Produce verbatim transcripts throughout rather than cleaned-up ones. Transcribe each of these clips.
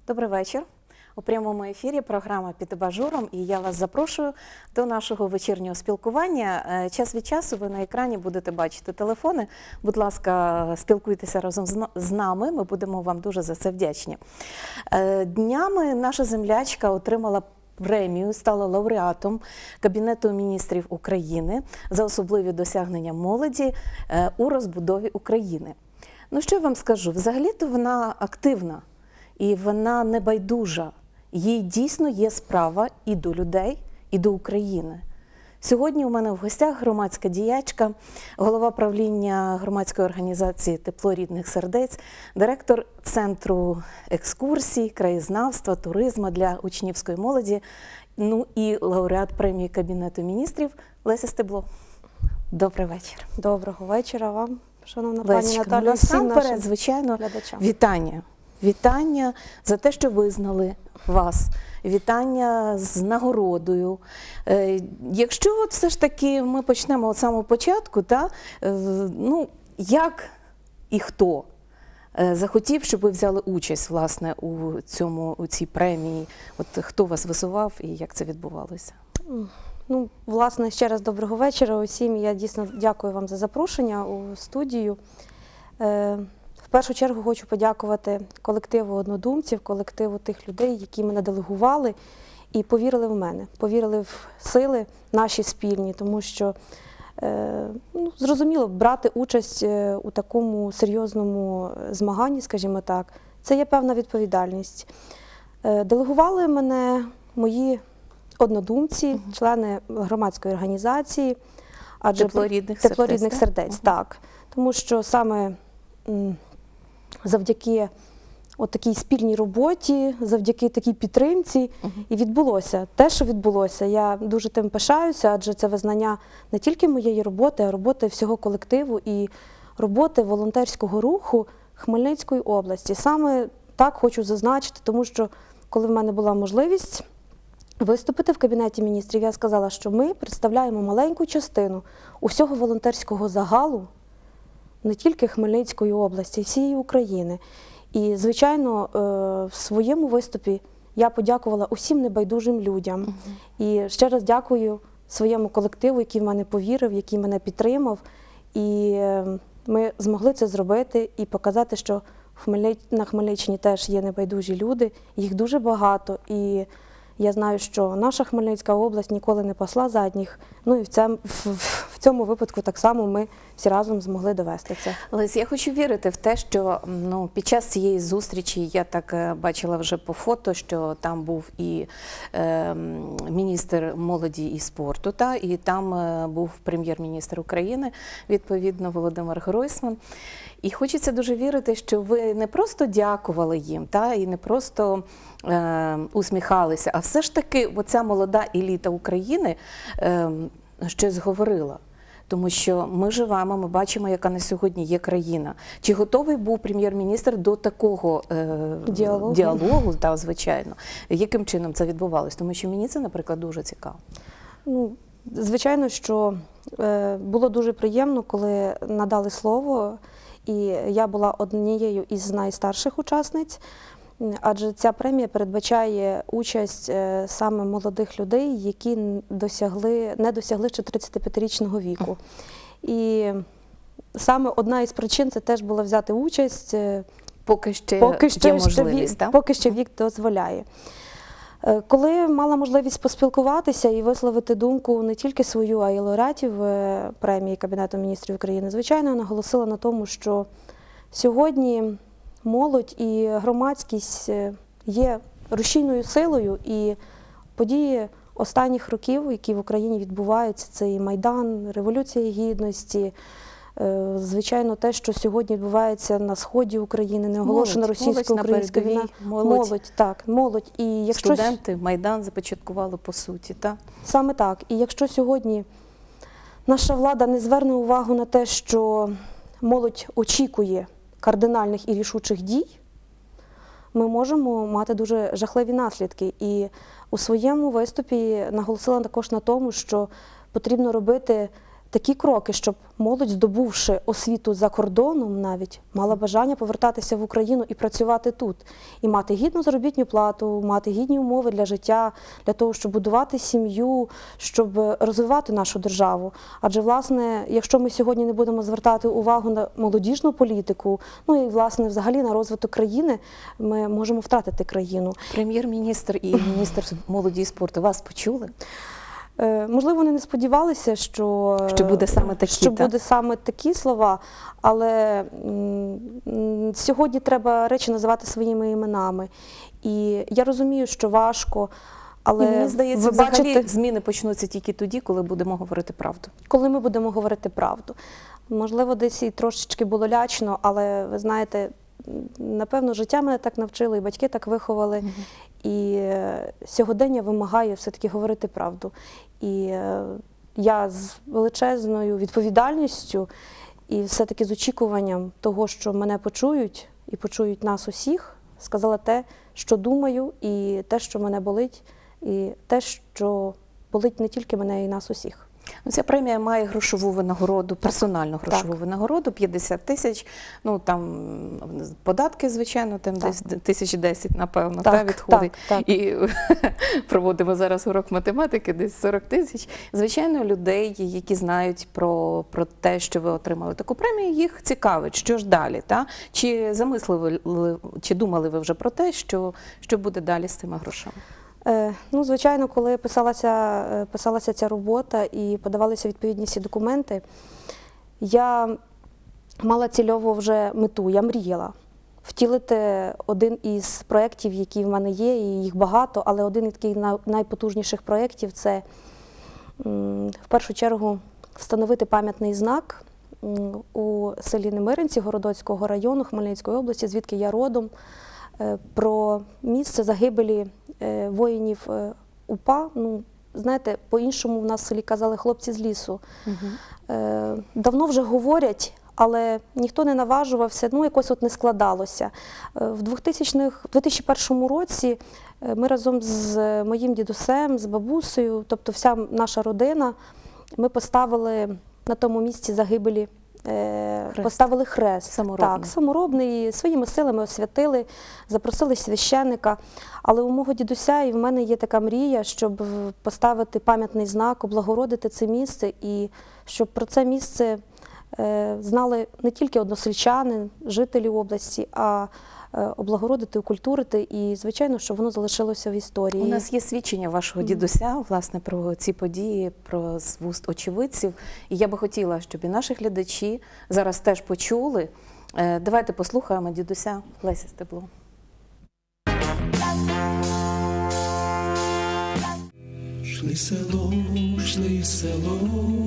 Добрий вечір. У прямому ефірі програма «Під абажуром» і я вас запрошую до нашого вечірнього спілкування. Час від часу ви на екрані будете бачити телефони. Будь ласка, спілкуйтеся разом з нами, ми будемо вам дуже за це вдячні. Днями наша землячка отримала премію, стала лауреатом Кабінету міністрів України за особливі досягнення молоді у розбудові України. Ну що я вам скажу, взагалі-то вона активна і вона не байдужа. Їй дійсно є справа і до людей, і до України. Сьогодні у мене в гостях громадська діячка, голова правління громадської організації «Тепло рідних сердець», директор Центру екскурсій, краєзнавства, туризму для учнівської молоді, ну і лауреат премії Кабінету міністрів Леся Стебло. Добрий вечір. Доброго вечора вам, шановна пані Лесечка, Наталія, ну, всім насамперед, нашим звичайно, глядачам. Вітання. Вітання за те, що визнали вас. Вітання з нагородою. Е, якщо от все ж таки ми почнемо від самого початку, та, е, ну, як і хто е, захотів, щоб ви взяли участь, власне, у, цьому, у цій премії? От хто вас висував і як це відбувалося? Ну, власне, ще раз доброго вечора усім. Я дійсно дякую вам за запрошення у студію. Е, В першу чергу хочу подякувати колективу однодумців, колективу тих людей, які мене делегували і повірили в мене, повірили в сили наші спільні, тому що, е, ну, зрозуміло, брати участь у такому серйозному змаганні, скажімо так, це є певна відповідальність. Е, делегували мене мої однодумці, угу. члени громадської організації, адже «Тепло рідних «Тепло сердець», рідних сердець», угу. так, тому що саме завдяки от такій спільній роботі, завдяки такій підтримці uh-huh. і відбулося те, що відбулося. Я дуже тим пишаюся, адже це визнання не тільки моєї роботи, а роботи всього колективу і роботи волонтерського руху Хмельницької області. Саме так хочу зазначити, тому що коли в мене була можливість виступити в Кабінеті міністрів, я сказала, що ми представляємо маленьку частину усього волонтерського загалу, не тільки Хмельницької області, всієї України. І, звичайно, в своєму виступі я подякувала усім небайдужим людям. Uh-huh. І ще раз дякую своєму колективу, який в мене повірив, який мене підтримав. І ми змогли це зробити і показати, що на Хмельниччині теж є небайдужі люди, їх дуже багато. І я знаю, що наша Хмельницька область ніколи не пасла задніх. Ну і в цьому, в цьому випадку так само ми всі разом змогли довести це. Лесь, я хочу вірити в те, що ну, під час цієї зустрічі, я так бачила вже по фото, що там був і е, міністр молоді і спорту, та, і там е, був прем'єр-міністр України, відповідно, Володимир Гройсман. І хочеться дуже вірити, що ви не просто дякували їм, та, і не просто е, усміхалися, а все ж таки оця молода еліта України е, щось говорила. Тому що ми живемо, ми бачимо, яка на сьогодні є країна. Чи готовий був прем'єр-міністр до такого е, діалогу, діалогу та, звичайно? Яким чином це відбувалося? Тому що мені це, наприклад, дуже цікаво. Ну, звичайно, що е, було дуже приємно, коли надали слово, і я була однією із найстарших учасниць, адже ця премія передбачає участь саме молодих людей, які досягли, не досягли ще тридцятип'ятирічного віку. І саме одна із причин – це теж було взяти участь, поки ще поки ще, є можливість, ще, поки ще вік дозволяє. Коли мала можливість поспілкуватися і висловити думку не тільки свою, а й лауреатів премії Кабінету міністрів України, звичайно, наголосила на тому, що сьогодні молодь і громадськість є рушійною силою, і події останніх років, які в Україні відбуваються, це і Майдан, Революція Гідності, звичайно, те, що сьогодні відбувається на сході України, неоголошена російсько-українська війна. Молодь, молодь, так, молодь. І якщо студенти Майдан започаткували по суті, так? Саме так. І якщо сьогодні наша влада не зверне увагу на те, що молодь очікує кардинальних і рішучих дій, ми можемо мати дуже жахливі наслідки. І у своєму виступі наголосила також на тому, що потрібно робити такі кроки, щоб молодь, здобувши освіту за кордоном навіть, мала бажання повертатися в Україну і працювати тут. І мати гідну заробітну плату, мати гідні умови для життя, для того, щоб будувати сім'ю, щоб розвивати нашу державу. Адже, власне, якщо ми сьогодні не будемо звертати увагу на молодіжну політику, ну і, власне, взагалі на розвиток країни, ми можемо втратити країну. Прем'єр-міністр і міністр молоді і спорту вас почули? Е, Можливо, вони не сподівалися, що, Що буде саме такі, що та? буде саме такі слова, але м, м, сьогодні треба речі називати своїми іменами. І я розумію, що важко, але І мені здається, ви взагалі бачите, зміни почнуться тільки тоді, коли будемо говорити правду. коли ми будемо говорити правду. Можливо, десь і трошечки було лячно, але ви знаєте, напевно, життя мене так навчило, і батьки так виховали. Мгм. І е, сьогодення вимагає все-таки говорити правду. І е, я з величезною відповідальністю і все-таки з очікуванням того, що мене почують і почують нас усіх, сказала те, що думаю, і те, що мене болить, і те, що болить не тільки мене, і нас усіх. Ну, ця премія має грошову винагороду, персональну грошову Так. винагороду, п'ятдесят тисяч, ну там податки, звичайно, там Так. десь тисяч десять, напевно, Так, та, відходить. так, так. І проводимо зараз урок математики, десь сорок тисяч. Звичайно, людей, які знають про, про те, що ви отримали таку премію, їх цікавить, що ж далі, та? Чи замислили, чи думали ви вже про те, що, що буде далі з цими грошами? Е, Ну, звичайно, коли писалася, е, писалася ця робота і подавалися відповідні всі документи, я мала цільово вже мету, я мріяла втілити один із проєктів, які в мене є, і їх багато, але один із таких най- найпотужніших проєктів – це м, в першу чергу встановити пам'ятний знак м, у селі Немиринці Городоцького району Хмельницької області, звідки я родом, е, про місце загибелі е, воїнів е, УПА. Ну, знаєте, по-іншому в нас в селі казали «хлопці з лісу». Е, Давно вже говорять, але ніхто не наважувався, ну якось от не складалося. Е, В двохтисячних, в дві тисячі першому році е, ми разом з моїм дідусем, з бабусею, тобто вся наша родина, ми поставили на тому місці загибелі, е, Хрест. поставили хрест. Саморобний. Так, саморобний, своїми силами освятили, запросили священника. Але у мого дідуся і в мене є така мрія, щоб поставити пам'ятний знак, облагородити це місце, і щоб про це місце е, знали не тільки односельчани, жителі області, а е, облагородити, окультурити і, звичайно, щоб воно залишилося в історії. У нас є свідчення вашого дідуся, власне, про ці події, про з вуст очевидців. І я би хотіла, щоб і наші глядачі зараз теж почули. Е, Давайте послухаємо дідуся Леся Стебло. Шли село, шли село,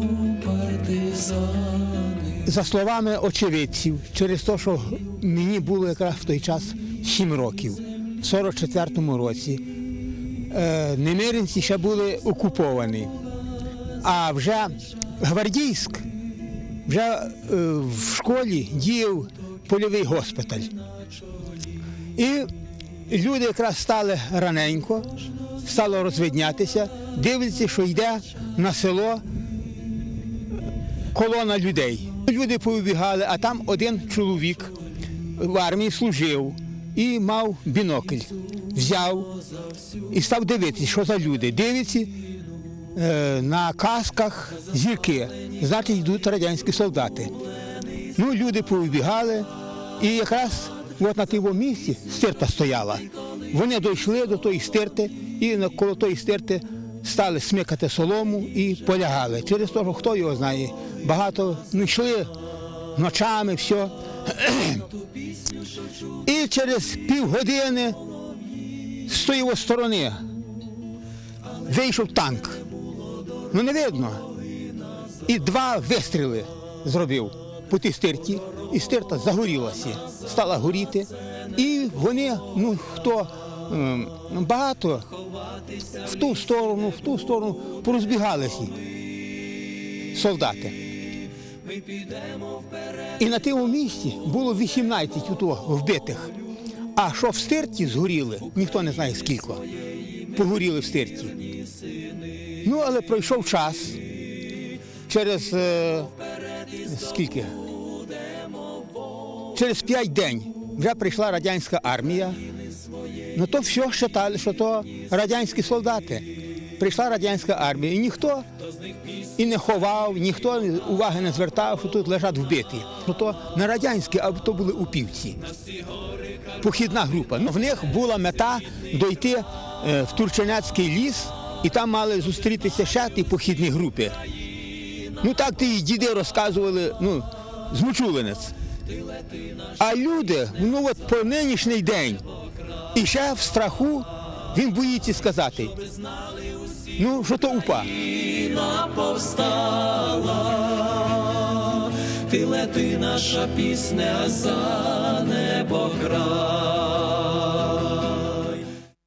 партизани. За словами очевидців, через те, що мені було якраз в той час сім років, в сорок четвертому році, е, Немиринці ще були окуповані, а вже Гвардійськ, вже е, в школі діяв польовий госпіталь. І люди якраз стали раненько, стало розвиднятися, дивляться, що йде на село колона людей. Люди повибігали, а там один чоловік в армії служив і мав бінокль. Взяв і став дивитися, що за люди. Дивиться, е, на касках зірки, значить йдуть радянські солдати. Ну, люди повибігали, і якраз от на тому місці стирта стояла. Вони дійшли до тої стирти і коло тої стирти стали смикати солому і полягали. Через те, що хто його знає, багато ну, йшли ночами, все. І через півгодини з тої сторони вийшов танк. Ну не видно. І два вистріли зробив по тій стирті, і стирта загорілася, стала горіти. І вони, ну хто, ем, багато в ту сторону, в ту сторону порозбігалися солдати. І на тому місці було вісімнадцять вбитих. А що в стирті згоріли, ніхто не знає скільки. Погоріли в стирті. Ну, але пройшов час. через е, скільки? Через п'ять день вже прийшла радянська армія. Ну то все вважали, що то радянські солдати. Прийшла радянська армія, і ніхто і не ховав, ніхто уваги не звертав, що тут лежать вбиті. Ну то не радянські, а то були упівці. Похідна група. Ну, в них була мета дойти е, в Турчинецький ліс, і там мали зустрітися ще ті похідні групи. Ну так ті діди розказували, ну, змучуленець. А люди, ну от по нинішній день, і ще в страху він боїться сказати, ну, що то упа. повстала, ти лети, наша пісня за небо край.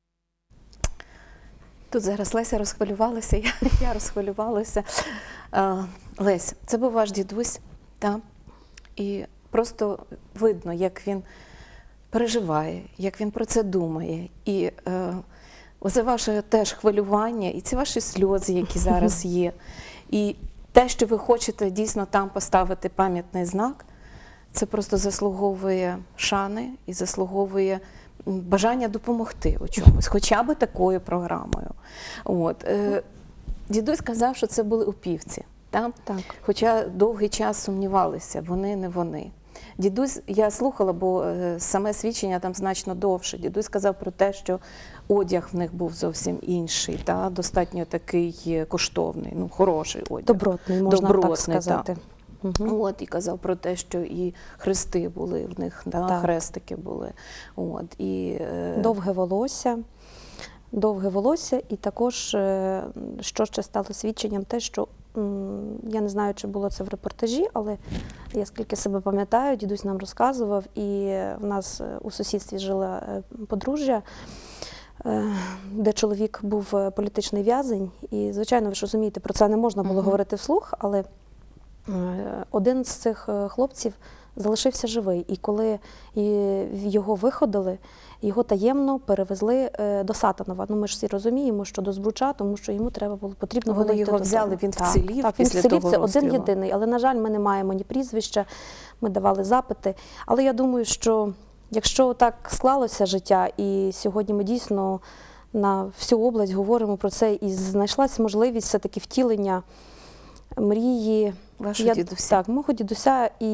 Тут зараз Леся розхвилювалася, я, я розхвилювалася. А, Лесь, це був ваш дідусь, так? І просто видно, як він переживає, як він про це думає. І е, оце ваше теж хвилювання, і ці ваші сльози, які зараз є. І те, що ви хочете дійсно там поставити пам'ятний знак, це просто заслуговує шани і заслуговує бажання допомогти у чомусь, хоча б такою програмою. От. Е, дідусь казав, що це були упівці. Так? Так. Хоча довгий час сумнівалися, вони не вони. Дідусь, я слухала, бо е, саме свідчення там значно довше. Дідусь сказав про те, що одяг в них був зовсім інший, та, достатньо такий коштовний, ну, хороший одяг. Добротний, можна Добротний, так сказати. Угу. От, і казав про те, що і хрести були в них, да, Так. хрестики були. От, і, е, Довге волосся. Довге волосся, і також, е, що ще стало свідченням, те, що, м, я не знаю, чи було це в репортажі, але я скільки себе пам'ятаю, дідусь нам розказував, і в нас е, у сусідстві жило е, подружжя, е, де чоловік був е, політичний в'язень, і, звичайно, ви ж розумієте, про це не можна було Мгм. говорити вслух, але е, один з цих е, хлопців залишився живий, і коли і його виходили, його таємно перевезли е, до Сатанова. Ну, ми ж всі розуміємо, що до Збруча, тому що йому треба було, потрібно Вони було йти його до взяли, Сатанова. він Так, вцілів так, він після вцілів, того це один розстрілу. єдиний, але, на жаль, ми не маємо ні прізвища, ми давали запити. Але я думаю, що якщо так склалося життя, і сьогодні ми дійсно на всю область говоримо про це, і знайшлася можливість все-таки втілення мрії Вашого я, дідуся. Так, мого дідуся. І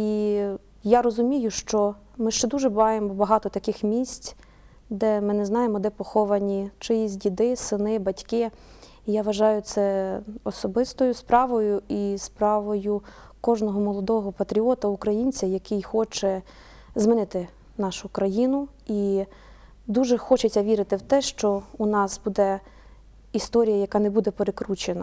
я розумію, що ми ще дуже маємо багато таких місць, де ми не знаємо, де поховані чиїсь діди, сини, батьки. І я вважаю це особистою справою і справою кожного молодого патріота, українця, який хоче змінити нашу країну. І дуже хочеться вірити в те, що у нас буде історія, яка не буде перекручена.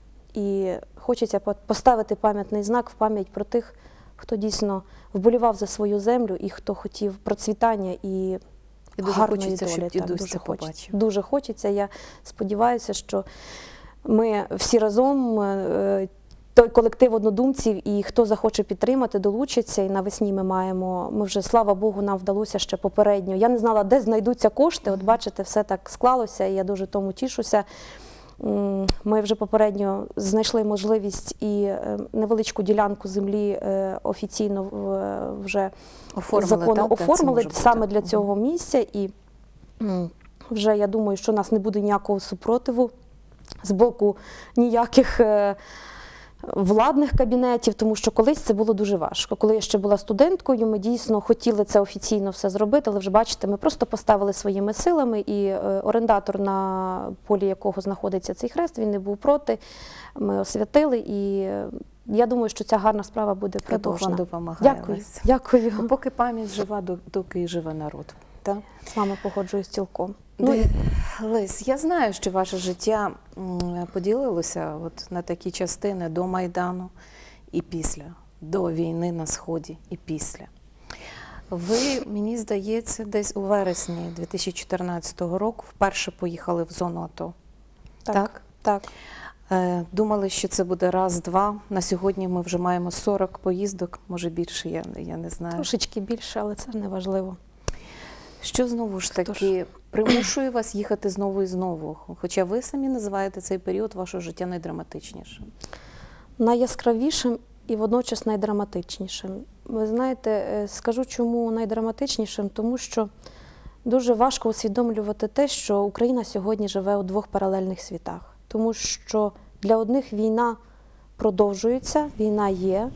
І хочеться поставити пам'ятний знак в пам'ять про тих, хто дійсно вболівав за свою землю і хто хотів процвітання і, І дуже гарної хочеться, долі. щоб Так, дідусь дуже це хочеться. побачив. Дуже хочеться. Я сподіваюся, що ми всі разом, е, той колектив однодумців, і хто захоче підтримати, долучиться. І навесні ми маємо, ми вже, слава Богу, нам вдалося ще попередньо. Я не знала, де знайдуться кошти. От бачите, все так склалося, і я дуже тому тішуся. М, Ми вже попередньо знайшли можливість і е, невеличку ділянку землі е, офіційно в- вже Оформили, законно так, де це оформили може бути? саме для Мгм. цього місця. І м, вже я думаю, що у нас не буде ніякого супротиву з боку ніяких е, владних кабінетів, тому що колись це було дуже важко. Коли я ще була студенткою, ми дійсно хотіли це офіційно все зробити, але вже бачите, ми просто поставили своїми силами, і е, орендатор, на полі якого знаходиться цей хрест, він не був проти. Ми освятили, і е, я думаю, що ця гарна справа буде Хай Бог вам продовжена. допомагає. Дякую. Леся. Дякую. Ну, поки пам'ять жива, до- доки і живе народ. Так? З вами погоджуюсь цілком. Ну, Ну, і Лесь, я знаю, що ваше життя м, поділилося от на такі частини до Майдану і після, до війни на Сході і після. Ви, мені здається, десь у вересні дві тисячі чотирнадцятого року вперше поїхали в зону АТО. так, так. Е, Думали, що це буде раз-два. На сьогодні ми вже маємо сорок поїздок, може більше, я, я не знаю. Трошечки більше, але це не важливо. Що знову ж таки примушує вас їхати знову і знову? Хоча ви самі називаєте цей період вашого життя найдраматичнішим. найяскравішим і водночас найдраматичнішим. Ви знаєте, е, скажу, чому найдраматичнішим, тому що дуже важко усвідомлювати те, що Україна сьогодні живе у двох паралельних світах. Тому що для одних війна продовжується, війна є,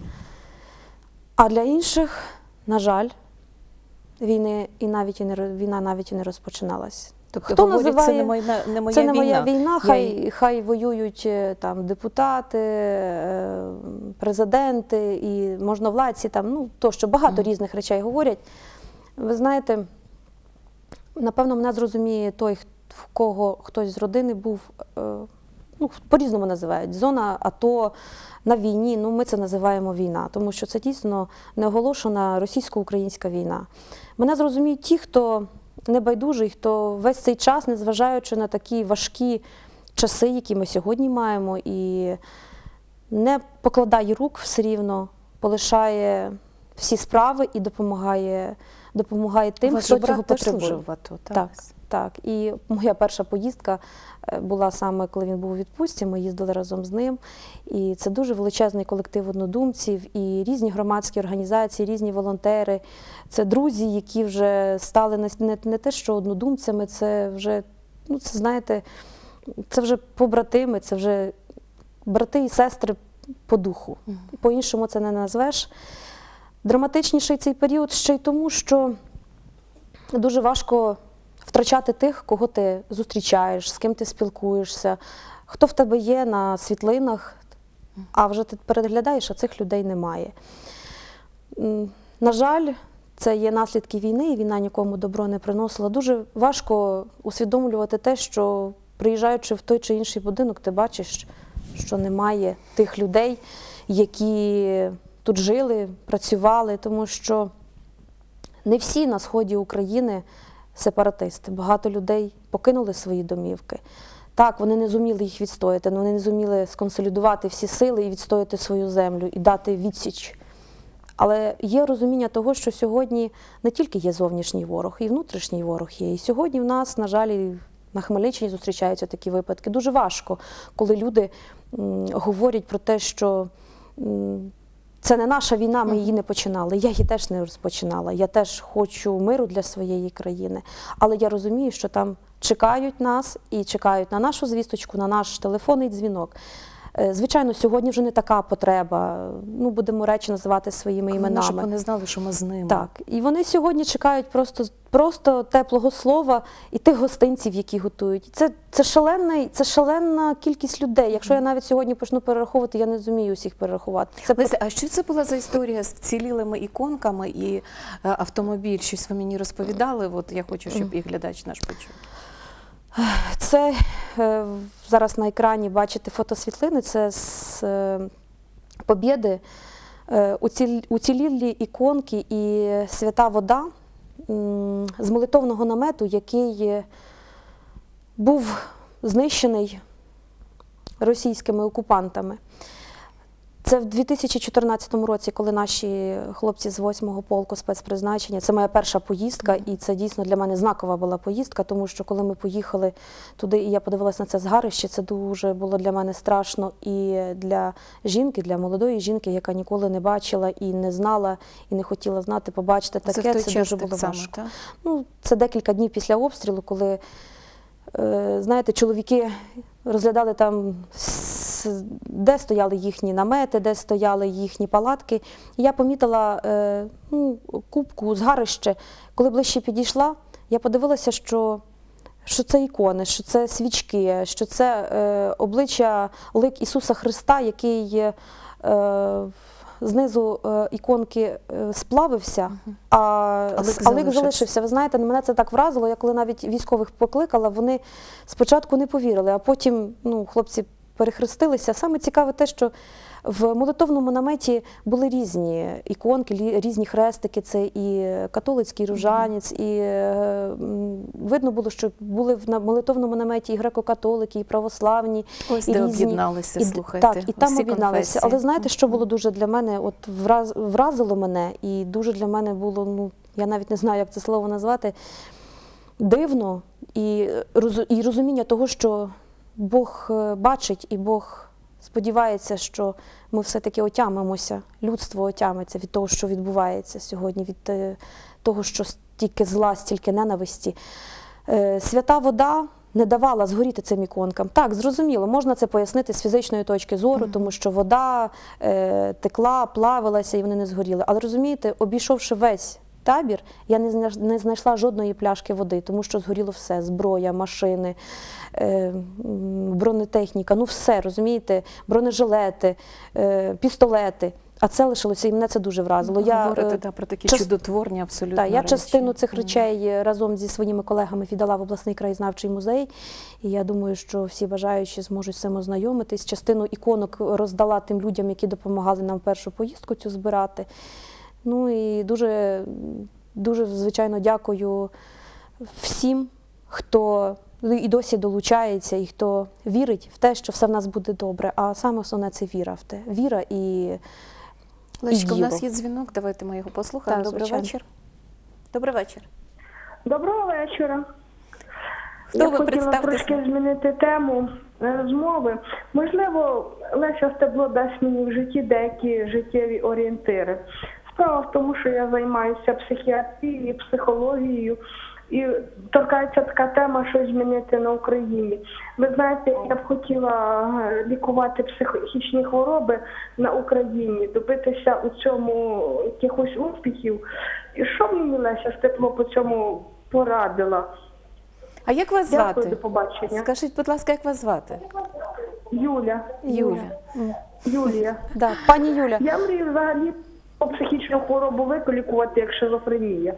а для інших, на жаль, війни і навіть і не, ро- війна навіть і не розпочиналась. Тобто, Хто говорять, називає- це не моя, не моя Це не війна. моя війна, Я хай, її- хай воюють е, там депутати, е, президенти і можновладці, там, ну, тощо, багато різних речей говорять. Ви знаєте, напевно, мене зрозуміє той, х- в кого хтось з родини був, е, ну, по-різному називають, зона АТО, на війні, ну, ми це називаємо війна, тому що це дійсно неоголошена російсько-українська війна. Мене зрозуміють ті, хто небайдужий, хто весь цей час, незважаючи на такі важкі часи, які ми сьогодні маємо, і не покладає рук все рівно, полишає всі справи і допомагає, допомагає тим, У вас хто же брат цього теж потребує. служив в АТО, так? Так, так. І моя перша поїздка е, була саме, коли він був у відпустці, ми їздили разом з ним. І це дуже величезний колектив однодумців, і різні громадські організації, різні волонтери. Це друзі, які вже стали не, не, не те, що однодумцями, це вже, ну, це, знаєте, це вже побратими, це вже брати і сестри по духу. По-іншому це не назвеш. Драматичніший цей період ще й тому, що дуже важко втрачати тих, кого ти зустрічаєш, з ким ти спілкуєшся, хто в тебе є на світлинах, а вже ти переглядаєш, а цих людей немає. М, На жаль, це є наслідки війни, і війна нікому добро не приносила. Дуже важко усвідомлювати те, що приїжджаючи в той чи інший будинок, ти бачиш, що немає тих людей, які тут жили, працювали, тому що не всі на сході України сепаратисти. Багато людей покинули свої домівки. Так, вони не зуміли їх відстояти, але вони не зуміли сконсолідувати всі сили і відстояти свою землю, і дати відсіч. Але є розуміння того, що сьогодні не тільки є зовнішній ворог, і внутрішній ворог є. І сьогодні в нас, на жаль, і на Хмельниччині зустрічаються такі випадки. Дуже важко, коли люди м, говорять про те, що м, це не наша війна, ми її не починали. Я її теж не розпочинала. Я теж хочу миру для своєї країни. Але я розумію, що там чекають нас і чекають на нашу звісточку, на наш телефонний дзвінок. Е, Звичайно, сьогодні вже не така потреба. Ну, будемо речі називати своїми Головне, щоб іменами. вони знали, що ми з ними. Так, і вони сьогодні чекають просто, просто теплого слова і тих гостинців, які готують. Це, це, шаленна, це шаленна кількість людей. Якщо я навіть сьогодні почну перераховувати, я не зумію усіх перерахувати. Це Леся, а що це була за історія з вцілілими іконками і е, автомобіль? Щось ви мені розповідали? От я хочу, щоб і глядач наш почув. Це е, зараз на екрані бачите фотосвітлини, це з е, Побєди, е, уцілі- уцілілі іконки і свята вода м, з молитовного намету, який е, був знищений російськими окупантами. Це в дві тисячі чотирнадцятому році, коли наші хлопці з восьмого полку спецпризначення, це моя перша поїздка, і це дійсно для мене знакова була поїздка, тому що коли ми поїхали туди, і я подивилася на це згарище, це дуже було для мене страшно і для жінки, для молодої жінки, яка ніколи не бачила і не знала, і не хотіла знати, побачити таке, Це в той це час дуже так було само, важко. так? Ну, це декілька днів після обстрілу, коли, е, знаєте, чоловіки розглядали там, с- де стояли їхні намети, де стояли їхні палатки. І я помітила е, ну, кубку, згарище. Коли ближче підійшла, я подивилася, що, що це ікони, що це свічки, що це е, обличчя, лик Ісуса Христа, який е, знизу е, іконки е, сплавився, а, А лик а лик залишився. залишився. Ви знаєте, мене це так вразило, я коли навіть військових покликала, вони спочатку не повірили, а потім ну, хлопці перехрестилися. Саме цікаве те, що в молитовному наметі були різні іконки, лі- різні хрестики, це і католицький ружанець, і е, м, видно було, що були в на- молитовному наметі і греко-католики, і православні. Ось і де різні. об'єдналися, І д- слухайте. Так, і там усі об'єдналися. конфесії. Але знаєте, що було дуже для мене, от враз, вразило мене, і дуже для мене було, ну, я навіть не знаю, як це слово назвати, дивно, і, роз- і розуміння того, що Бог е, бачить, і Бог сподівається, що ми все-таки отямимося, людство отямиться від того, що відбувається сьогодні, від е, того, що стільки зла, стільки ненависті. Е, Свята вода не давала згоріти цим іконкам. Так, зрозуміло, можна це пояснити з фізичної точки зору, mm-hmm. тому що вода е, текла, плавилася і вони не згоріли. Але розумієте, обійшовши весь табір, я не, не знайшла жодної пляшки води, тому що згоріло все, зброя, машини, е, бронетехніка, ну все, розумієте, бронежилети, е, пістолети. А це лишилося, і мене це дуже вразило. Ви я, говорите е, да, про такі час... чудотворні абсолютно Так, я речі. частину цих речей разом зі своїми колегами віддала в обласний краєзнавчий музей. І я думаю, що всі бажаючі зможуть з цим ознайомитись. Частину іконок роздала тим людям, які допомагали нам першу поїздку цю збирати. Ну і дуже, дуже, звичайно, дякую всім, хто і досі долучається, і хто вірить в те, що все в нас буде добре. А саме основне – це віра в те. Віра і Лесечко, у діло. нас є дзвінок, давайте ми його послухаємо. Так, Добрий звичайно. вечір. Добрий вечір. Доброго вечора. Хто Я ви? хотіла Представтеся. трошки змінити тему е, розмови. Можливо, Леся Стебло дасть мені в житті деякі життєві орієнтири. Справа в тому, що я займаюся психіатрією, психологією, і торкається така тема, що змінити на Україні. Ви знаєте, я б хотіла е, лікувати психічні хвороби на Україні, добитися у цьому якихось успіхів. І що мені Леся Стебло по цьому порадила? А як вас Дякую, звати? до побачення. Скажіть, будь ласка, як вас звати? Юля. Юля. Юлія. Да, пані Юля, Я мрію взагалі психічну хворобу вилікувати, як шизофренія.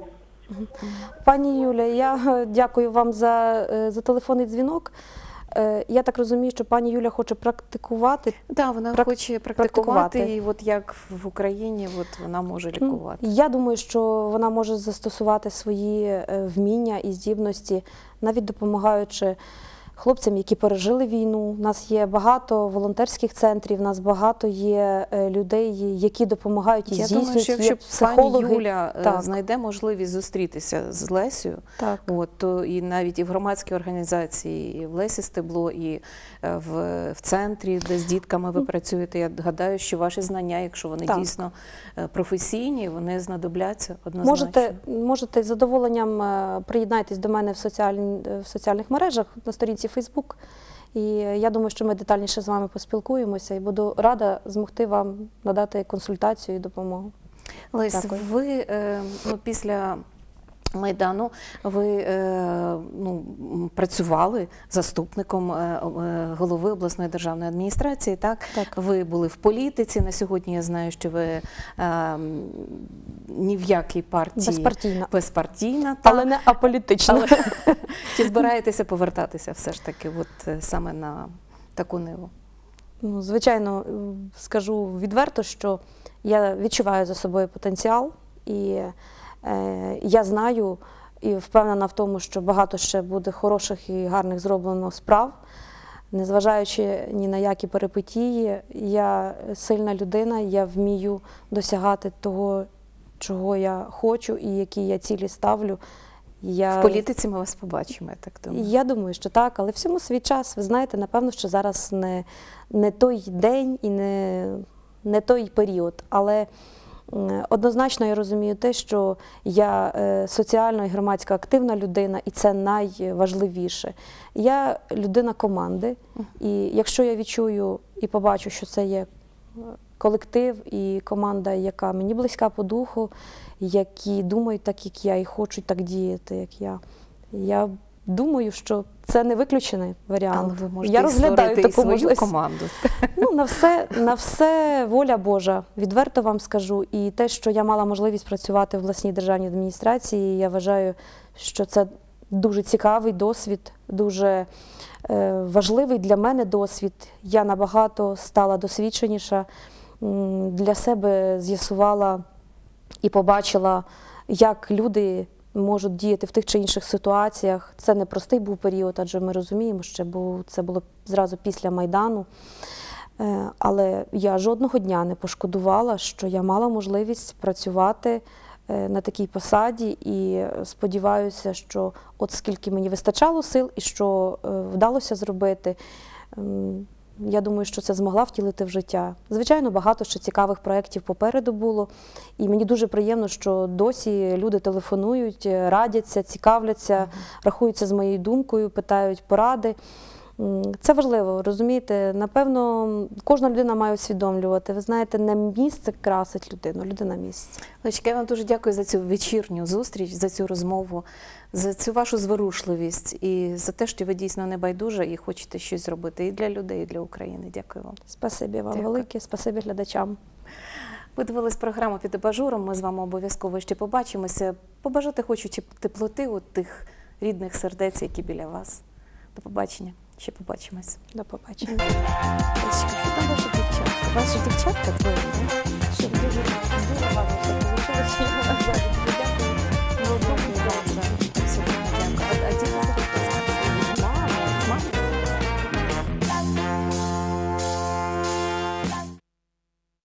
пані Юля, я е, дякую вам за, е, за телефонний дзвінок. Е, Я так розумію, що пані Юля хоче практикувати. Да, вона Прак- хоче практикувати, практикувати. і от як в Україні от вона може лікувати. Я думаю, що вона може застосувати свої е, вміння і здібності, навіть допомагаючи хлопцям, які пережили війну. У нас є багато волонтерських центрів, у нас багато є е, людей, які допомагають і Я думаю, здійснюють, що є якщо психологи. пані Юля е, Так. знайде можливість зустрітися з Лесею, Так. от, то і навіть і в громадській організації, і в Лесі Стебло, і е, в, в центрі, де з дітками ви працюєте, я гадаю, що ваші знання, якщо вони Так. дійсно е, професійні, вони знадобляться однозначно. Можете, можете з задоволенням е, приєднайтесь до мене в, соціальні, в соціальних мережах на сторінці Фейсбук. І я думаю, що ми детальніше з вами поспілкуємося і буду рада змогти вам надати консультацію і допомогу. Лесь, Дякую. ви е, ну, після Майдану ви е, ну, м, працювали заступником е, е, голови обласної державної адміністрації, так? Так. Ви були в політиці. На сьогодні я знаю, що ви е, м, ні в якій партії Безпартійна. безпартійна, так. Але не аполітична. Але чи збираєтеся повертатися все ж таки от, е, саме на таку ниву? Ну, звичайно, м, скажу відверто, що я відчуваю за собою потенціал, і е, я знаю і впевнена в тому, що багато ще буде хороших і гарних зроблено справ. Незважаючи ні на які перипетії, я сильна людина, я вмію досягати того, чого я хочу і які я цілі ставлю. Я... В політиці ми вас побачимо, я так думаю. Я думаю, що так, але всьому свій час. Ви знаєте, напевно, що зараз не, не той день і не, не той період. Але м, однозначно я розумію те, що я е, соціально і громадсько активна людина, і це найважливіше. Я людина команди, і якщо я відчую і побачу, що це є колектив і команда, яка мені близька по духу, які думають так, як я, і хочуть так діяти, як я. Я думаю, що це не виключений варіант. Але ви можете я і розглядаю створити і таку свою можливість. команду. Ну, на все, на все воля Божа, відверто вам скажу. І те, що я мала можливість працювати в обласній державній адміністрації, я вважаю, що це дуже цікавий досвід, дуже е, важливий для мене досвід. Я набагато стала досвідченіша, м, для себе з'ясувала і побачила, як люди можуть діяти в тих чи інших ситуаціях. Це не простий був період, адже ми розуміємо, що був, це було зразу після Майдану. Е, Але я жодного дня не пошкодувала, що я мала можливість працювати е, на такій посаді, і сподіваюся, що от скільки мені вистачало сил і що е, вдалося зробити, ем, я думаю, що це змогла втілити в життя. Звичайно, багато ще цікавих проєктів попереду було. І мені дуже приємно, що досі люди телефонують, радяться, цікавляться, рахуються з моєю думкою, питають поради. М, Це важливо, розумієте? Напевно, кожна людина має усвідомлювати. Ви знаєте, не місце красить людину, людина місце. Олечка, я вам дуже дякую за цю вечірню зустріч, за цю розмову, за цю вашу зворушливість і за те, що ви дійсно не байдужа і хочете щось зробити і для людей, і для України. Дякую вам. Спасибі вам Дякую. велике, спасибі глядачам. Ви дивились програму «Під абажуром». Ми з вами обов'язково ще побачимося. Побажати хочу чи- теплоти у тих рідних сердець, які біля вас. До побачення. Ще побачимось. До побачення. Олечка, що там ваша дівчатка? Ваша дівчатка твоя, да? Щоб дуже, дуже гарно все вийшло.